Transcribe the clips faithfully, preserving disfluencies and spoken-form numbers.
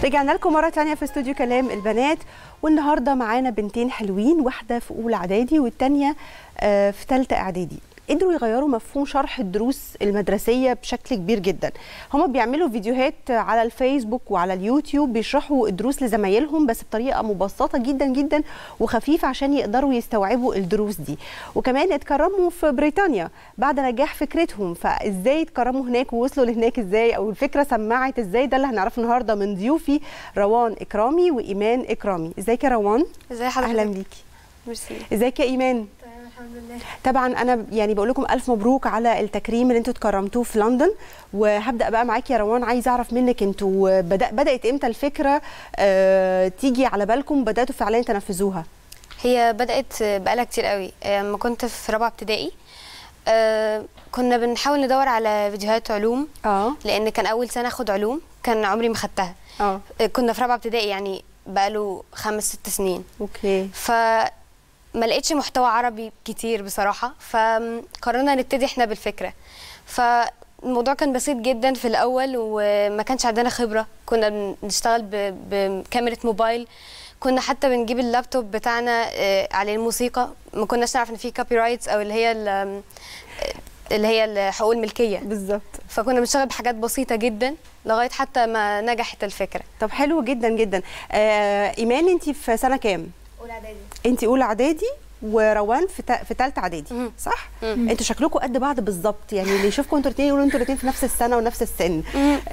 رجعنا لكم مرة تانية في استوديو كلام البنات، والنهاردة معانا بنتين حلوين، واحدة في أولى إعدادي والتانية في ثالثة إعدادي. قدروا يغيروا مفهوم شرح الدروس المدرسية بشكل كبير جدا. هما بيعملوا فيديوهات على الفيسبوك وعلى اليوتيوب بيشرحوا الدروس لزمايلهم بس بطريقة مبسطة جدا جدا وخفيفة عشان يقدروا يستوعبوا الدروس دي. وكمان اتكرموا في بريطانيا بعد نجاح فكرتهم، فازاي اتكرموا هناك ووصلوا لهناك ازاي، او الفكرة سمعت ازاي، ده اللي هنعرفه النهارده من ضيوفي روان إكرامي وإيمان إكرامي. ازيك يا روان؟ ازي حضرتك؟ اهلا بيكي. ميرسي. ازيك يا إيمان؟ الحمد لله. طبعا انا يعني بقول لكم الف مبروك على التكريم اللي انتوا اتكرمتوه في لندن، وهبدا بقى معاكي يا روان. عايزه اعرف منك انتوا بدأ بدات امتى الفكره اه تيجي على بالكم، بداتوا فعليا تنفذوها؟ هي بدات بقالها كتير قوي. لما كنت في رابعه ابتدائي اه كنا بنحاول ندور على فيديوهات علوم، اه لان كان اول سنه اخد علوم، كان عمري ما خدتها. اه كنا في رابعه ابتدائي، يعني بقاله خمس ست سنين. اوكي. ف ما لقيتش محتوى عربي كتير بصراحه، فقررنا نبتدي احنا بالفكره. فالموضوع كان بسيط جدا في الاول وما كانش عندنا خبره، كنا بنشتغل بكاميرا موبايل، كنا حتى بنجيب اللابتوب بتاعنا عليه الموسيقى، ما كناش نعرف ان في كوبي رايتس او اللي هي اللي هي حقوق الملكيه بالظبط. فكنا بنشتغل بحاجات بسيطه جدا لغايه حتى ما نجحت الفكره. طب حلو جدا جدا. آه ايمان، انت في سنه كام؟ اولى اعدادي. انت اولى اعدادي وروان في في ثالثه اعدادي، صح؟ مم. انتوا شكلكم قد بعض بالظبط، يعني اللي يشوفكم انتوا الاثنين يقولوا انتوا الاثنين في نفس السنه ونفس السن.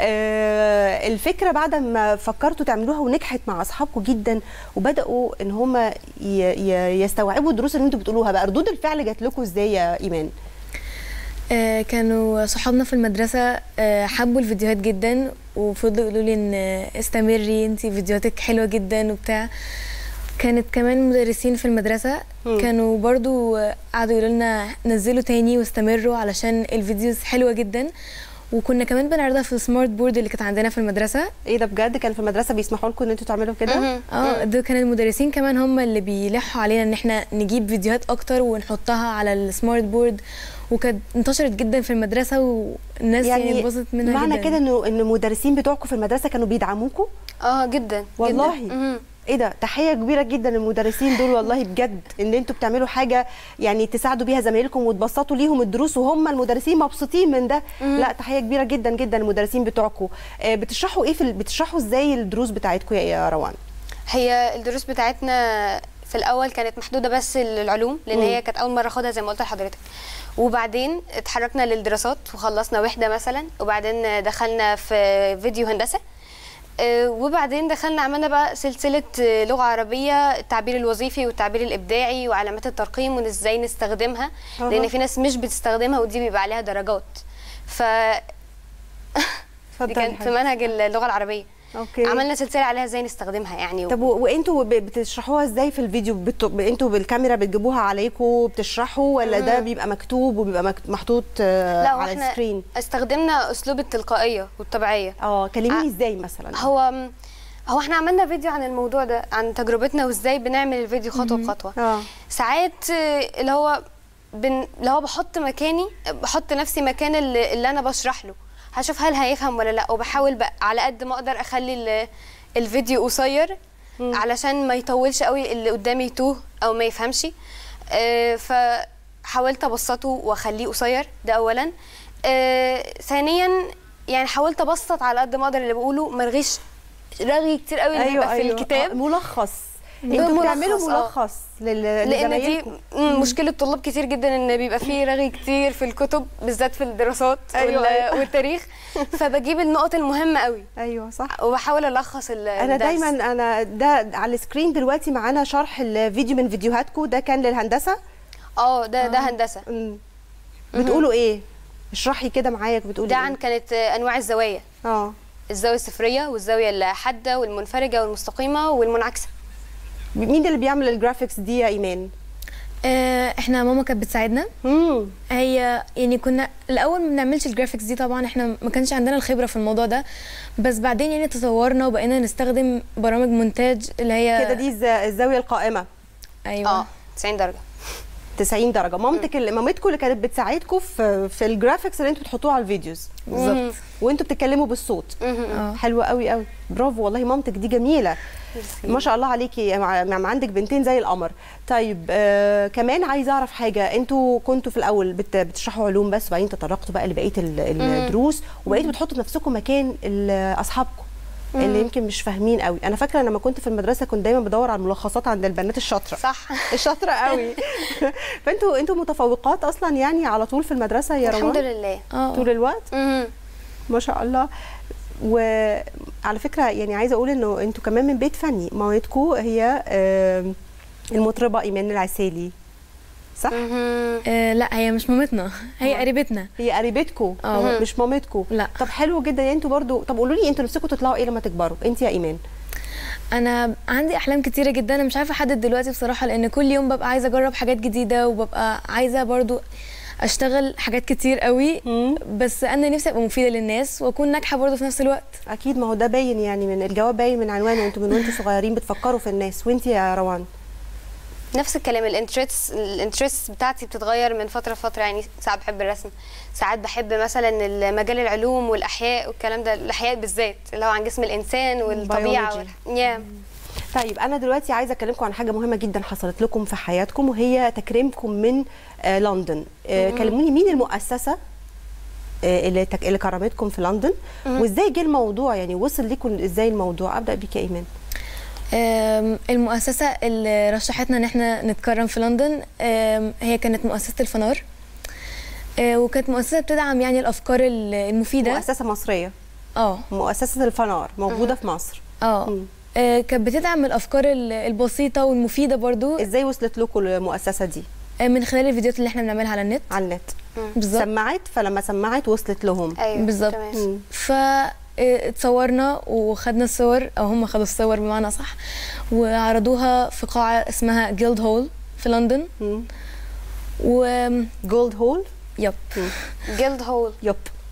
آه الفكره بعد ما فكرتوا تعملوها ونجحت مع اصحابكم جدا وبداوا ان هم يستوعبوا الدروس اللي انتوا بتقولوها، بقى ردود الفعل جات لكم ازاي يا ايمان؟ آه كانوا صحابنا في المدرسه آه حبوا الفيديوهات جدا وفضلوا يقولوا لي ان استمري انتي فيديوهاتك حلوه جدا وبتاع. كانت كمان مدرسين في المدرسة م. كانوا برضو قعدوا يقولوا لنا نزلوا تاني واستمروا علشان الفيديوز حلوة جدا. وكنا كمان بنعرضها في السمارت بورد اللي كانت عندنا في المدرسة. ايه ده بجد؟ كان في المدرسة بيسمحوا لكم ان انتوا تعملوا كده؟ اه ده كان المدرسين كمان هم اللي بيلحوا علينا ان احنا نجيب فيديوهات اكتر ونحطها على السمارت بورد، وكانت انتشرت جدا في المدرسة والناس يعني اتبسطت يعني منها معنى جدا. معنى كده انه ان المدرسين بتوعكم في المدرسة كانوا بيدعموكم؟ اه جدا والله جدا. ايه ده؟ تحيه كبيره جدا للمدرسين دول والله بجد، ان انتوا بتعملوا حاجه يعني تساعدوا بيها زمايلكم وتبسطوا ليهم الدروس وهم المدرسين مبسوطين من ده. مم. لا تحيه كبيره جدا جدا للمدرسين بتوعكم. آه بتشرحوا ايه في ال... بتشرحوا ازاي الدروس بتاعتكم يا روان؟ هي الدروس بتاعتنا في الاول كانت محدوده بس للعلوم، لان مم. هي كانت اول مره اخدها زي ما قلت لحضرتك، وبعدين اتحركنا للدراسات وخلصنا وحده مثلا، وبعدين دخلنا في فيديو هندسه، وبعدين دخلنا عملنا بقى سلسله لغه عربيه، التعبير الوظيفي والتعبير الابداعي وعلامات الترقيم وازاي نستخدمها. أه. لان في ناس مش بتستخدمها ودي بيبقى عليها درجات. ف دي كانت في منهج اللغه العربيه. أوكي. عملنا سلسله عليها ازاي نستخدمها يعني. طب و... وانتوا بتشرحوها ازاي في الفيديو؟ بت... انتوا بالكاميرا بتجيبوها عليكم بتشرحوا ولا مم. ده بيبقى مكتوب وبيبقى مكت... محطوط لا على السكرين؟ استخدمنا اسلوب التلقائيه والطبيعيه. اه كلميني ع... ازاي مثلا؟ هو هو احنا عملنا فيديو عن الموضوع ده، عن تجربتنا وازاي بنعمل الفيديو خطوه بخطوه. اه ساعات اللي هو بن... اللي هو بحط مكاني، بحط نفسي مكان اللي, اللي انا بشرح له، هشوف هل هيفهم ولا لا، وبحاول بقى على قد ما اقدر اخلي الفيديو قصير علشان ما يطولش قوي اللي قدامي يتوه او ما يفهمش. آه فحاولت ابسطه واخليه قصير، ده اولا. آه ثانيا يعني حاولت ابسط على قد ما اقدر اللي بقوله، ما الغيش رغي كتير قوي اللي أيوة بيبقى في أيوة. الكتاب. آه ملخص. انتوا بتعملوا ملخص لل... لان دي مشكله طلاب كتير جدا ان بيبقى فيه رغي كتير في الكتب بالذات في الدراسات. أيوة أيوة. والتاريخ. فبجيب النقط المهمه قوي. ايوه صح. وبحاول الخص الدرس. انا دايما انا ده على السكرين دلوقتي معانا شرح الفيديو من فيديوهاتكم، ده كان للهندسه؟ اه ده ده هندسه. بتقولوا ايه؟ اشرحي كده معايا بتقولي ده عن كانت انواع الزوايا. اه الزاويه الصفريه والزاويه الحاده والمنفرجه والمستقيمه والمنعكسه. مين اللي بيعمل الجرافيكس دي يا ايمان؟ آه احنا ماما كانت بتساعدنا. امم هي يعني كنا الاول ما بنعملش الجرافيكس دي طبعا، احنا ما كانش عندنا الخبره في الموضوع ده، بس بعدين يعني تطورنا وبقينا نستخدم برامج مونتاج اللي هي كده. دي الزاويه القائمه. ايوه اه تسعين درجه. تسعين درجه. مامتك اللي مامتكم اللي كانت بتساعدكم في في الجرافيكس اللي انتوا بتحطوها على الفيديوز بالظبط، وانتوا بتتكلموا بالصوت. حلوه قوي قوي، برافو والله، مامتك دي جميله ما شاء الله عليكي، مع عندك بنتين زي القمر. طيب آه كمان عايزه اعرف حاجه، انتوا كنتوا في الاول بت بتشرحوا علوم بس، وبعدين تطرقتوا بقى لبقيه الدروس، وبقيتوا بتحطوا نفسكم مكان اصحابكم اللي يمكن مش فاهمين قوي. انا فاكره لما كنت في المدرسه كنت دايما بدور على الملخصات عند البنات الشاطره. صح الشاطره قوي. فانتوا انتوا متفوقات اصلا يعني على طول في المدرسه يا روان؟ الحمد لله آه. طول الوقت ما شاء الله. وعلى فكره يعني عايزه اقول انه انتوا كمان من بيت فني، مامتكم هي المطربه ايمان العسيلي صح؟ آه لا هي مش مامتنا، هي قريبتنا. هي قريبتكم مش مامتكم؟ لا. طب حلو جدا يعني انتوا برضو. طب قولوا لي انتوا نفسكم تطلعوا ايه لما تكبروا؟ انت يا ايمان. انا عندي احلام كتيره جدا، انا مش عارفه احدد دلوقتي بصراحه، لان كل يوم ببقى عايزه اجرب حاجات جديده، وببقى عايزه برضو اشتغل حاجات كتير قوي. مم. بس انا نفسي ابقى مفيده للناس واكون ناجحه برضو في نفس الوقت. اكيد، ما هو ده باين يعني من الجواب، باين من عنوانه، وانتوا من وانتوا صغيرين بتفكروا في الناس. وانت يا روان؟ نفس الكلام، الانترست الانترست بتاعتي بتتغير من فتره لفتره، يعني ساعات بحب الرسم، ساعات بحب مثلا مجال العلوم والاحياء والكلام ده، الاحياء بالذات اللي هو عن جسم الانسان والطبيعه وال... yeah. طيب انا دلوقتي عايزه اكلمكم عن حاجه مهمه جدا حصلت لكم في حياتكم، وهي تكريمكم من آه لندن. آه كلموني، مين المؤسسه آه اللي تك... اللي كرمتكم في لندن، وازاي جه الموضوع، يعني وصل لكم ازاي الموضوع؟ ابدا بيك يا ايمان. المؤسسة اللي رشحتنا ان احنا نتكرم في لندن هي كانت مؤسسة الفنار، وكانت مؤسسة بتدعم يعني الافكار المفيدة. مؤسسة مصرية؟ اه مؤسسة الفنار موجودة في مصر. اه كانت بتدعم الافكار البسيطة والمفيدة برضو. ازاي وصلت لكم المؤسسة دي؟ من خلال الفيديوهات اللي احنا بنعملها على النت. على النت بالظبط. سمعت، فلما سمعت وصلت لهم. ايوه بالظبط. ف اتصورنا وخدنا الصور، او هم خدوا الصور بمعنى صح، وعرضوها في قاعه اسمها جيلد هول في لندن. مم. و جولد هول؟ يب. جيلد هول يب.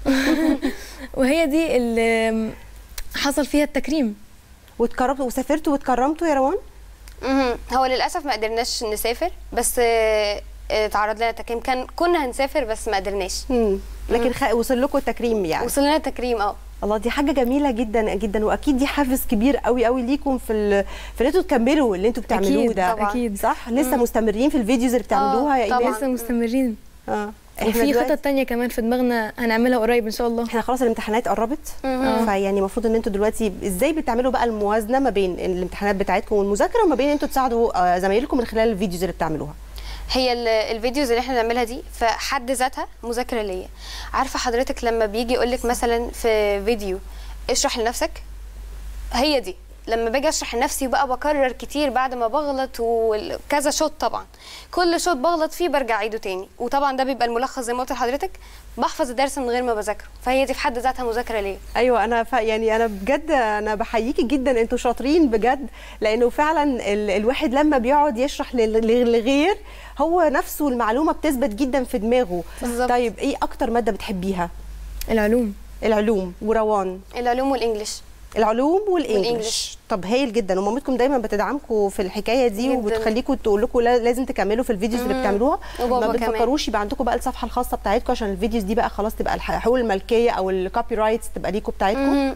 وهي دي اللي حصل فيها التكريم. واتكرمتوا وسافرتوا واتكرمتوا يا روان؟ اها هو للاسف ما قدرناش نسافر، بس اتعرض لنا تكريم، كان كنا هنسافر بس ما قدرناش. امم لكن خ... وصل لكم التكريم يعني؟ وصل لنا تكريم. اه الله، دي حاجه جميله جدا جدا، واكيد دي حافز كبير قوي قوي ليكم في ال... في ان انتوا تكملوا اللي انتوا بتعملوه. أكيد ده طبعا. اكيد صح. لسه مم. مستمرين في الفيديوز اللي بتعملوها يا ايمان؟ لسه مستمرين. اه وفي خطط تانية كمان في دماغنا هنعملها قريب ان شاء الله. احنا خلاص الامتحانات قربت، فيعني المفروض ان انتوا دلوقتي ازاي بتعملوا بقى الموازنه ما بين الامتحانات بتاعتكم والمذاكره، وما بين ان انتوا تساعدوا زمايلكم من خلال الفيديوز اللي بتعملوها؟ هي الفيديوز اللي احنا بنعملها دي في حد ذاتها مذاكره ليا. عارفه حضرتك لما بيجي يقول لك مثلا في فيديو اشرح لنفسك، هي دي لما باجي اشرح لنفسي وبقى بكرر كتير بعد ما بغلط، وكذا شوط طبعا، كل شوط بغلط فيه برجع اعيده تاني، وطبعا ده بيبقى الملخص زي ما قلت لحضرتك، بحفظ الدرس من غير ما بذاكره، فهي دي في حد ذاتها مذاكره ليا. ايوه انا ف... يعني انا بجد انا بحييكي جدا، انتوا شاطرين بجد، لانه فعلا ال... الواحد لما بيقعد يشرح للغير هو نفسه المعلومه بتثبت جدا في دماغه. بالظبط. طيب ايه اكتر ماده بتحبيها؟ العلوم. العلوم. وروان؟ العلوم والانجليش. العلوم والانجليش. طب هايل جدا، ومامتكم دايما بتدعمكم في الحكايه دي وبتخليكم تقول لكم لازم تكملوا في الفيديوز اللي بتعملوها؟ ما بتفكروش يبقى عندكم بقى الصفحه الخاصه بتاعتكم عشان الفيديوز دي بقى خلاص تبقى حقوق الملكيه او الكوبي رايتس تبقى ليكم بتاعتكم؟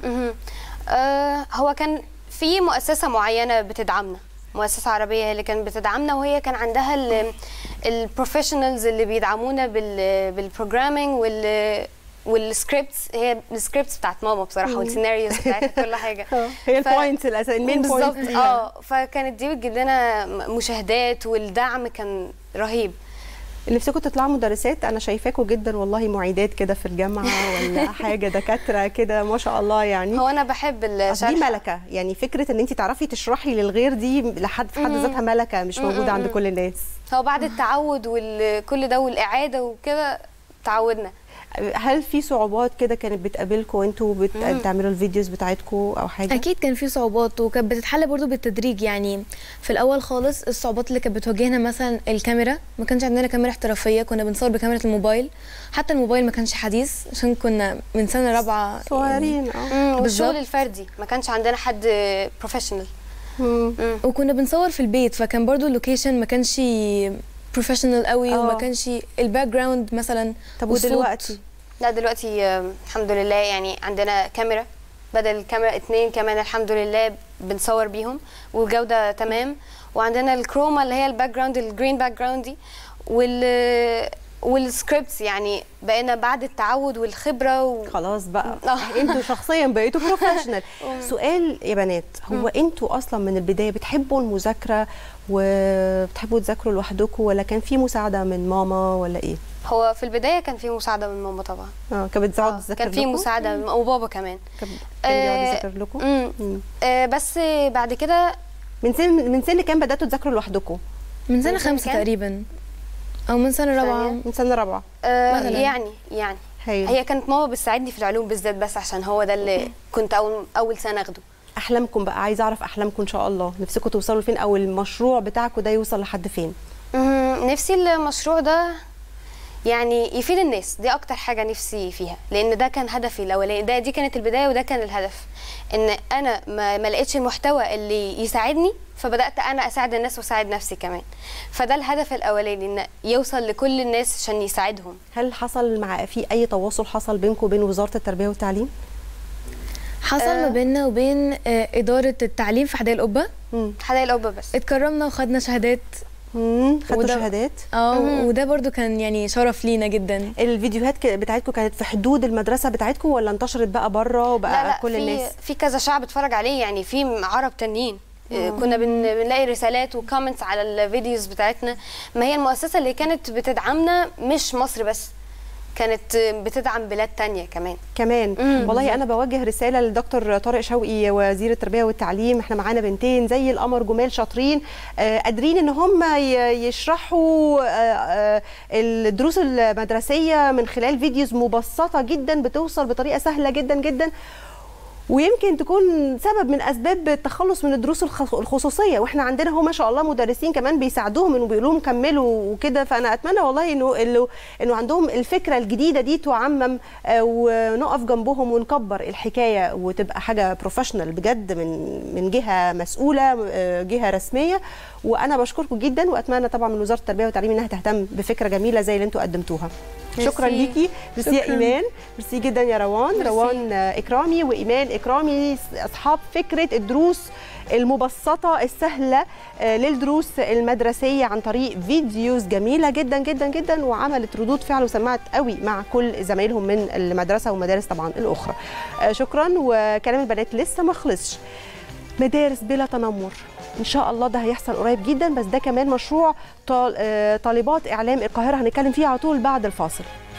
آه هو كان في مؤسسه معينه بتدعمنا، مؤسسه عربيه هي اللي كانت بتدعمنا، وهي كان عندها البروفيشنالز اللي بيدعمونا بالبروجرامينج وال والسكريبتس، هي السكريبتس بتاعت ماما بصراحه، والسيناريوز بتاعت كل حاجه. هي البوينتس الاساسيه، المين بوينتس. بالظبط. اه فكانت دي بتجيب لنا مشاهدات، والدعم كان رهيب. نفسكم تطلعوا مدرسات؟ انا شايفاكم جدا والله معيدات كده في الجامعه ولا حاجه، دكاتره كده ما شاء الله يعني. هو انا بحب الشرح، دي ملكه يعني، فكره ان انت تعرفي تشرحي للغير دي لحد في حد ذاتها ملكه مش موجوده عند كل الناس. هو بعد التعود وكل ده والاعاده وكده تعودنا. هل في صعوبات كده كانت بتقابلكم وانتوا بت... بتعملوا الفيديوز بتاعتكم او حاجه؟ اكيد كان في صعوبات، وكانت بتتحل برضو بالتدريج. يعني في الاول خالص الصعوبات اللي كانت بتواجهنا مثلا الكاميرا، ما كانش عندنا كاميرا احترافيه، كنا بنصور بكاميرا الموبايل، حتى الموبايل ما كانش حديث عشان كنا من سنه رابعه صغيرين. اه والشغل الفردي ما كانش عندنا حد بروفيشنال، وكنا بنصور في البيت، فكان برضو اللوكيشن ما كانش بروفيشنال قوي أوه. وما كانش الباك جراوند مثلا. طب ودلوقتي؟ لا دلوقتي الحمد لله يعني عندنا كاميرا بدل الكاميرا اتنين كمان الحمد لله بنصور بيهم والجوده تمام، وعندنا الكروما اللي هي الباك جراوند الجرين باك جراوند دي، وال والسكريبتس يعني بقينا بعد التعود والخبره و... خلاص بقى انتوا شخصيا بقيتوا بروفيشنال. سؤال يا بنات، هو انتوا اصلا من البدايه بتحبوا المذاكره وبتحبوا تذاكروا لوحدكم ولا كان في مساعده من ماما ولا ايه؟ هو في البدايه كان في مساعده من ماما طبعا. اه كانت بتقعد تذاكر لكم؟ كان في مساعده من... وبابا كمان كان بيقعد يذاكر لكم. امم آه بس بعد كده من سن من سن كام بداتوا تذاكروا لوحدكم؟ من سنه خمسة تقريبا او من سنه رابعه. من سنه رابعه آه يعني يعني هي. هي كانت ماما بتساعدني في العلوم بالذات بس عشان هو ده اللي كنت اول اول سنه اخده. احلامكم بقى، عايزه اعرف احلامكم ان شاء الله، نفسكم توصلوا لفين او المشروع بتاعكم ده يوصل لحد فين؟ نفسي المشروع ده يعني يفيد الناس، دي اكتر حاجه نفسي فيها، لان ده كان هدفي الاولاني، ده دي كانت البدايه وده كان الهدف، ان انا ما, ما لقيتش المحتوى اللي يساعدني فبدات انا اساعد الناس واساعد نفسي كمان، فده الهدف الاولاني ان يوصل لكل الناس عشان يساعدهم. هل حصل مع في اي تواصل حصل بينكم وبين وزاره التربيه والتعليم؟ حصل ما آه بيننا وبين آه اداره التعليم في حدائق القبه. حدائق القبه بس اتكرمنا وخدنا شهادات. امم خدتوا شهادات؟ اه وده برضو كان يعني شرف لينا جدا. الفيديوهات بتاعتكم كانت في حدود المدرسه بتاعتكم ولا انتشرت بقى بره وبقى لا لا كل في الناس؟ في كذا شعب اتفرج عليه، يعني في عرب تانيين كنا بن... بنلاقي رسالات وكومنتس على الفيديوز بتاعتنا. ما هي المؤسسه اللي كانت بتدعمنا مش مصر بس، كانت بتدعم بلاد تانية كمان كمان. مم. والله انا بوجه رساله للدكتور طارق شوقي وزير التربيه والتعليم، احنا معانا بنتين زي القمر جمال شاطرين آه قادرين ان هم يشرحوا آه الدروس المدرسيه من خلال فيديوز مبسطه جدا بتوصل بطريقه سهله جدا جدا، ويمكن تكون سبب من اسباب التخلص من الدروس الخصوصيه، واحنا عندنا هو ما شاء الله مدرسين كمان بيساعدوهم انه بيقولوا لهم كملوا وكده، فانا اتمنى والله انه انه انه عندهم الفكره الجديده دي تعمم ونقف جنبهم ونكبر الحكايه وتبقى حاجه بروفيشنال بجد من من جهه مسؤوله جهه رسميه. وانا بشكركم جدا واتمنى طبعا من وزاره التربيه والتعليم انها تهتم بفكره جميله زي اللي انتم قدمتوها. شكرا ليكي، ميرسي يا ايمان، ميرسي جدا يا روان. مرسي. روان اكرامي وايمان اكرامي اصحاب فكره الدروس المبسطه السهله للدروس المدرسيه عن طريق فيديوز جميله جدا جدا جدا، وعملت ردود فعل وسمعت قوي مع كل زمايلهم من المدرسه والمدارس طبعا الاخرى. شكرا. وكلام البنات لسه ما خلصش، مدارس بلا تنمر ان شاء الله ده هيحصل قريب جدا، بس ده كمان مشروع طالبات اعلام القاهره هنتكلم فيه على طول بعد الفاصل.